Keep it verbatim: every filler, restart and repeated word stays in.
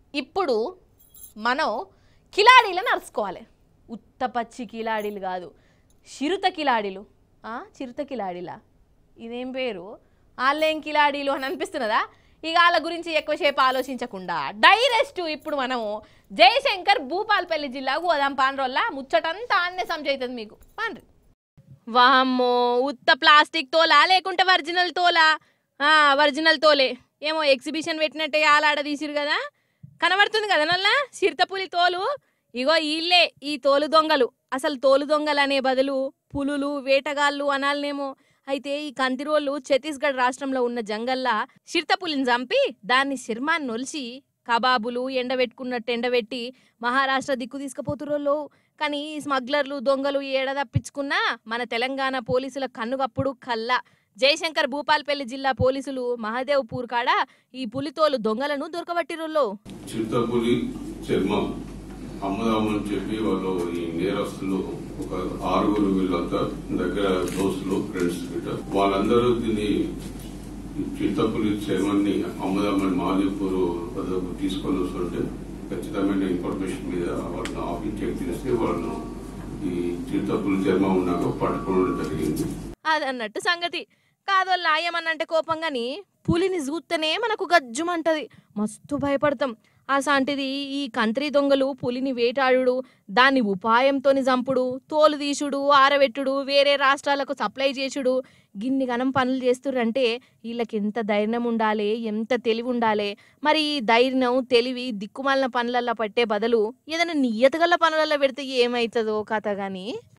ఇప్పుడు మనం కిలాడీలను అరుచుకోవాలి. ఉత్త పచ్చి కిలాడీలు కాదు, చిరుత కిలాడీలు. చిరుత కిలాడీలా ఇదేం పేరు? వాళ్ళేం కిలాడీలు అని అనిపిస్తున్నదా? ఇక వాళ్ళ గురించి ఎక్కువసేపు ఆలోచించకుండా డైరెక్ట్ ఇప్పుడు మనము జయశంకర్ భూపాలపల్లి జిల్లాకు పోదాం. పాన్రోల్లా ముచ్చటంతా ఆన్నే సంజయితుంది మీకు. పాన్రి. వామ్మో, ఉత్త ప్లాస్టిక్ తోలా లేకుంటే ఒరిజినల్ తోలా? ఒరిజినల్ తోలే. ఏమో ఎగ్జిబిషన్ పెట్టినట్టే ఆలాడ తీసిరు కదా, కనబడుతుంది కదా నల్లా చిరుతపులి తోలు. ఇగో వీళ్ళే ఈ తోలు దొంగలు. అసలు తోలు దొంగలు అనే బదులు పులులు వేటగాళ్ళు అనాలనేమో. అయితే ఈ కంతిరోళ్ళు ఛత్తీస్గఢ్ రాష్ట్రంలో ఉన్న జంగల్లా చిరుతపులిని చంపి దాన్ని శర్మాన్ని నొలిచి కబాబులు ఎండబెట్టుకున్నట్టు ఎండబెట్టి మహారాష్ట్ర దిక్కు తీసుకుపోతురోళ్ళు. కానీ ఈ స్మగ్లర్లు దొంగలు ఏడ తప్పించుకున్నా మన తెలంగాణ పోలీసుల కన్నుగప్పుడు కల్లా. జయశంకర్ భూపాలపల్లి జిల్లా పోలీసులు మహాదేవ్ పూర్ కాడ ఈ పులితోలు దొంగలను దొరకబట్టిరోళ్ళు. చిరుతపులి చర్మం అమ్మదామని చెప్పి వాళ్ళు ఈ నేరస్తులు ఒక ఆరుగురు వీళ్ళంతా దగ్గర దోస్తులు ఫ్రెండ్స్ గిట్ట వాళ్ళందరూ దీన్ని చిరుతపులి చర్మాన్ని అమ్మదామని మహాదేవ్పూర్ వద్దకు తీసుకొని వస్తుంటే ఖచ్చితమైన ఇన్ఫర్మేషన్ మీద వాళ్ళని ఆఫీస్ చెక్ చేస్తే వాళ్ళను ఈ చిరుతపులి చర్మం ఉన్నాక పట్టుకోవడం జరిగింది. అదన్నట్టు సంగతి కాదు. లాయమన్నంటే కోపం గాని పులిని చూస్తేనే మనకు గజ్జుమంటది, మస్తు భయపడతాం. అసాంటిది ఈ కంత్రి దొంగలు పులిని వేటాడు, దాన్ని ఉపాయంతోని చంపుడు, తోలు తీసుడు, ఆరబెట్టుడు, వేరే రాష్ట్రాలకు సప్లై చేసుడు, గిన్ని గనం పనులు చేస్తుర్రంటే వీళ్ళకి ఎంత ధైర్యం ఉండాలి, ఎంత తెలివి ఉండాలి. మరి ఈ ధైర్యం తెలివి దిక్కుమాలిన పనులల్లో పట్టే బదులు ఏదైనా నియతగల పనులలో పెడితే ఏమవుతుందో కథ గాని.